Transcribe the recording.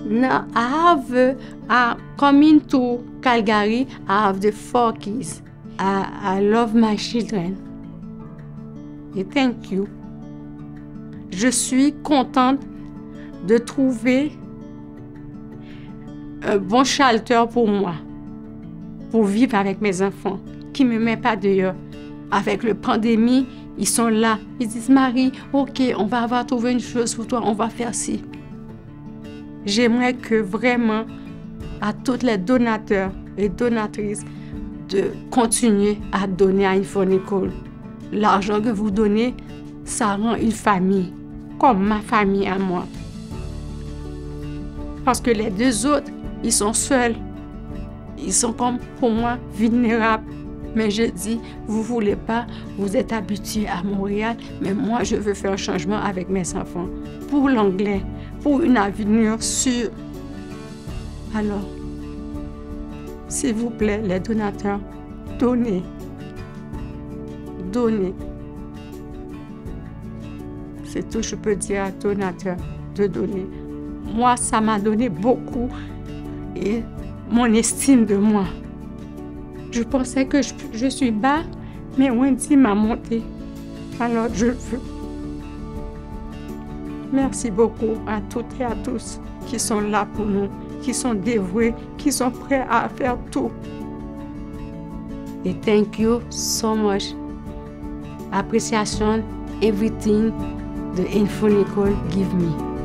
Now I have coming to Calgary, I have the 4 kids. I love my children. Et thank you. Je suis contente de trouver un bon shelter pour moi, pour vivre avec mes enfants, qui ne me mettent pas dehors. Avec la pandémie, ils sont là. Ils disent, Marie, OK, on va avoir trouvé une chose pour toi, on va faire ci. J'aimerais que vraiment, à tous les donateurs et donatrices, de continuer à donner à InfoNicole. L'argent que vous donnez, ça rend une famille, comme ma famille à moi. Parce que les 2 autres, ils sont seuls. Ils sont comme, pour moi, vulnérables. Mais je dis, vous ne voulez pas, vous êtes habitués à Montréal, mais moi, je veux faire un changement avec mes enfants. Pour l'anglais, pour une avenir sûre. Alors, s'il vous plaît, les donateurs, donnez. Donnez. C'est tout ce que je peux dire à donateurs, de donner. Moi, ça m'a donné beaucoup et mon estime de moi. Je pensais que je suis bas, mais Wendy m'a monté. Alors, je veux. Merci beaucoup à toutes et à tous qui sont là pour nous, qui sont dévoués, qui sont prêts à faire tout. Et thank you so much. Appreciation, everything the InfoNicole give me.